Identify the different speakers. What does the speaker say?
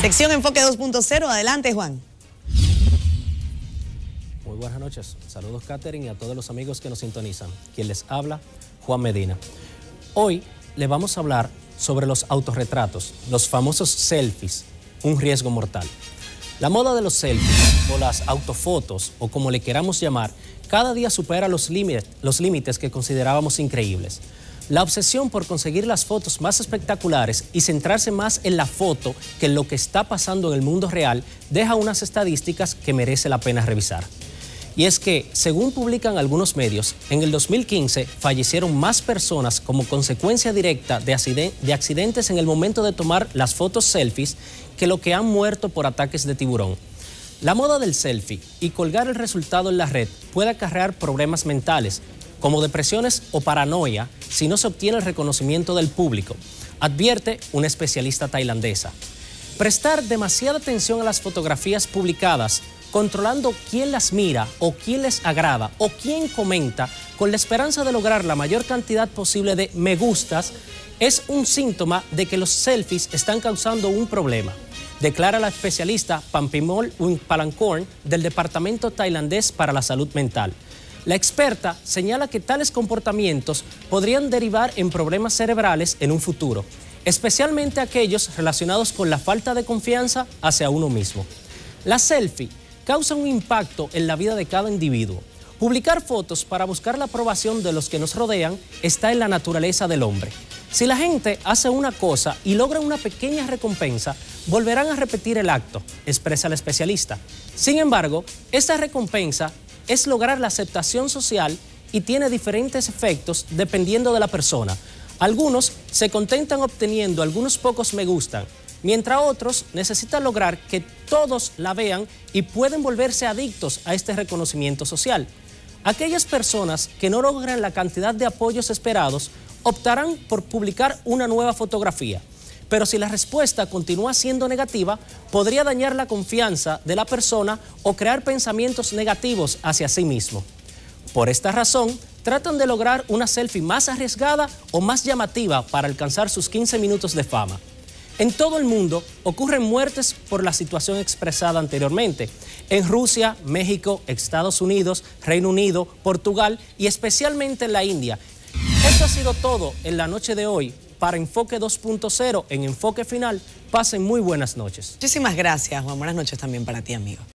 Speaker 1: Sección Enfoque 2.0, adelante Juan.
Speaker 2: Muy buenas noches, saludos Catherine y a todos los amigos que nos sintonizan. Quien les habla, Juan Medina. Hoy le vamos a hablar sobre los autorretratos, los famosos selfies, un riesgo mortal. La moda de los selfies o las autofotos o como le queramos llamar, cada día supera los límites que considerábamos increíbles. La obsesión por conseguir las fotos más espectaculares y centrarse más en la foto que en lo que está pasando en el mundo real deja unas estadísticas que merece la pena revisar. Y es que, según publican algunos medios, en el 2015 fallecieron más personas como consecuencia directa de accidentes en el momento de tomar las fotos selfies que lo que han muerto por ataques de tiburón. La moda del selfie y colgar el resultado en la red puede acarrear problemas mentales, como depresiones o paranoia, si no se obtiene el reconocimiento del público, advierte una especialista tailandesa. Prestar demasiada atención a las fotografías publicadas, controlando quién las mira o quién les agrada o quién comenta, con la esperanza de lograr la mayor cantidad posible de me gustas, es un síntoma de que los selfies están causando un problema, declara la especialista Pampimol Wingpalankorn del Departamento Tailandés para la Salud Mental. La experta señala que tales comportamientos podrían derivar en problemas cerebrales en un futuro, especialmente aquellos relacionados con la falta de confianza hacia uno mismo. La selfie causa un impacto en la vida de cada individuo. Publicar fotos para buscar la aprobación de los que nos rodean está en la naturaleza del hombre. Si la gente hace una cosa y logra una pequeña recompensa, volverán a repetir el acto, expresa la especialista. Sin embargo, esta recompensa es lograr la aceptación social y tiene diferentes efectos dependiendo de la persona. Algunos se contentan obteniendo algunos pocos me gustan, mientras otros necesitan lograr que todos la vean y pueden volverse adictos a este reconocimiento social. Aquellas personas que no logran la cantidad de apoyos esperados optarán por publicar una nueva fotografía. Pero si la respuesta continúa siendo negativa, podría dañar la confianza de la persona o crear pensamientos negativos hacia sí mismo. Por esta razón, tratan de lograr una selfie más arriesgada o más llamativa para alcanzar sus 15 minutos de fama. En todo el mundo ocurren muertes por la situación expresada anteriormente. En Rusia, México, Estados Unidos, Reino Unido, Portugal y especialmente en la India. Esto ha sido todo en la noche de hoy. Para Enfoque 2.0, en Enfoque Final, pasen muy buenas noches.
Speaker 1: Muchísimas gracias, Juan. Buenas noches también para ti, amigo.